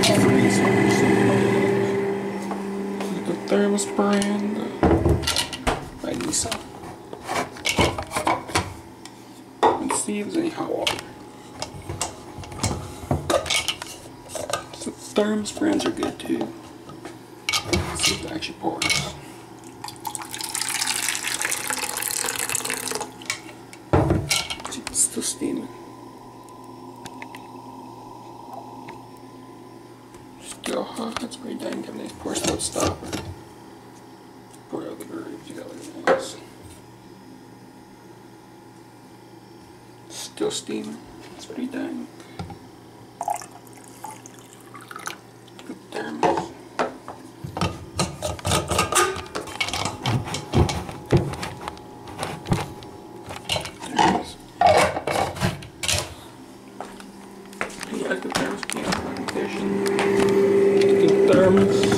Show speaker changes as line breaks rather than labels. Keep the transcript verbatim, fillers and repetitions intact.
The thermos brand by Nissan. Let's see if there's any hot water. So thermos brands are good too. Let's see if it actually pours. It's still steaming. Still hot. That's pretty dang good. Of course, don't stop it. Pour out the grooves. You got everything else. Still steaming. It's pretty dang. Good thermos. Yeah, good thermos. Yeah, condition. Good thermos.